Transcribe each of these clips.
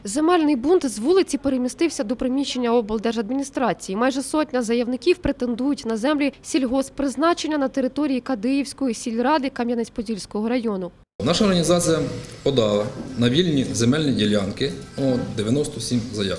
Земельний бунт з вулиці перемістився до приміщення облдержадміністрації. Майже сотня заявників претендують на землі сільгосппризначення на території Кадиївської сільради Кам'янець-Подільського району. Наша організація подала на вільні земельні ділянки 97 заяв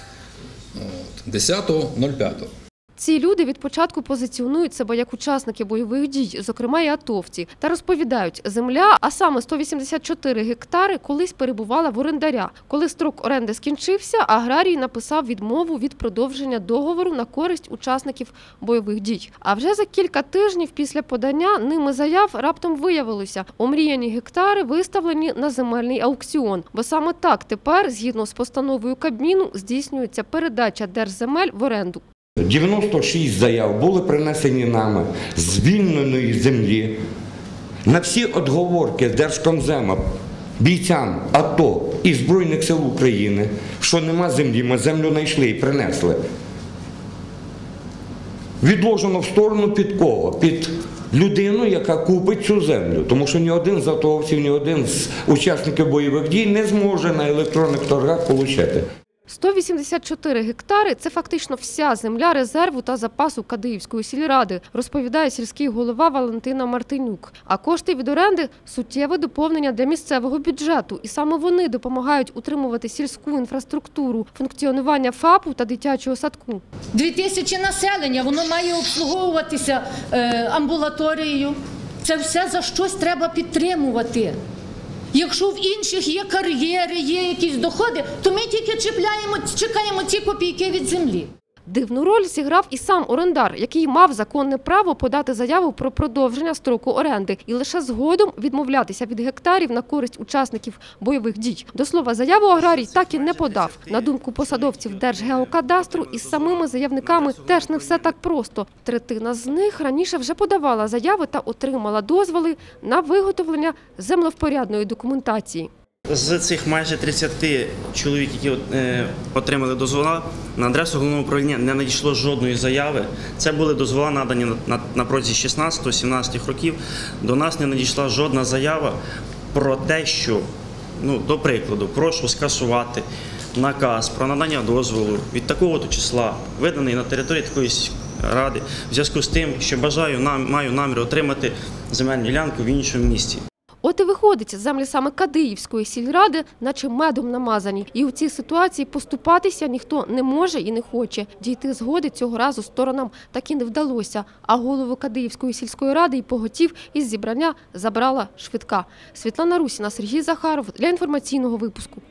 10.05. Ці люди від початку позиціонують себе як учасники бойових дій, зокрема і атовці, та розповідають, земля, а саме 184 гектари, колись перебувала в орендаря. Коли строк оренди скінчився, аграрій написав відмову від продовження договору на користь учасників бойових дій. А вже за кілька тижнів після подання ними заяв раптом виявилося, омріяні гектари виставлені на земельний аукціон. Бо саме так тепер, згідно з постановою Кабміну, здійснюється передача держземель в оренду. 96 заяв були принесені нами з вільної землі. На всі відговорки з Держкомзема бійцям АТО і Збройних сил України, що нема землі, ми землю знайшли і принесли. Відложено в сторону під кого? Під людину, яка купить цю землю. Тому що ні один з атовців, ні один з учасників бойових дій не зможе на електронних торгах отримати. 184 гектари – це фактично вся земля резерву та запасу Кадиївської сільради, розповідає сільський голова Валентина Мартинюк. А кошти від оренди – суттєве доповнення для місцевого бюджету. І саме вони допомагають утримувати сільську інфраструктуру, функціонування ФАПу та дитячого садку. 2000 населення, воно має обслуговуватися амбулаторією. Це все за щось треба підтримувати. Якщо в інших є кар'єри, є якісь доходи, то ми тільки чекаємо ці копійки від землі. Дивну роль зіграв і сам орендар, який мав законне право подати заяву про продовження строку оренди і лише згодом відмовлятися від гектарів на користь учасників бойових дій. До слова, заяву аграрій так і не подав. На думку посадовців Держгеокадастру, із самими заявниками теж не все так просто. Третина з них раніше вже подавала заяви та отримала дозволи на виготовлення землевпорядної документації. З цих майже 30 чоловік, які отримали дозволи, на адресу головного управління не надійшло жодної заяви. Це були дозволи надані на протязі 16-17 років. До нас не надійшла жодна заява про те, що, до прикладу, прошу скасувати наказ про надання дозволу від такого-то числа, виданий на території такої ради, в зв'язку з тим, що маю намір отримати земельну ділянку в іншому місті. От і виходить, землі саме Кадиївської сільради наче медом намазані. І у цій ситуації поступатися ніхто не може і не хоче. Дійти згоди цього разу сторонам так і не вдалося. А голову Кадиївської сільської ради і поготів із зібрання забрала швидка. Світлана Русіна, Сергій Захаров для інформаційного випуску.